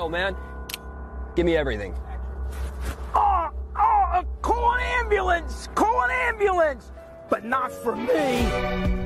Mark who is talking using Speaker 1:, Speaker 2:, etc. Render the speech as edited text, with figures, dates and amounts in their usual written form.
Speaker 1: go, man. Give me everything.
Speaker 2: Call an ambulance! Call an ambulance! But not for me!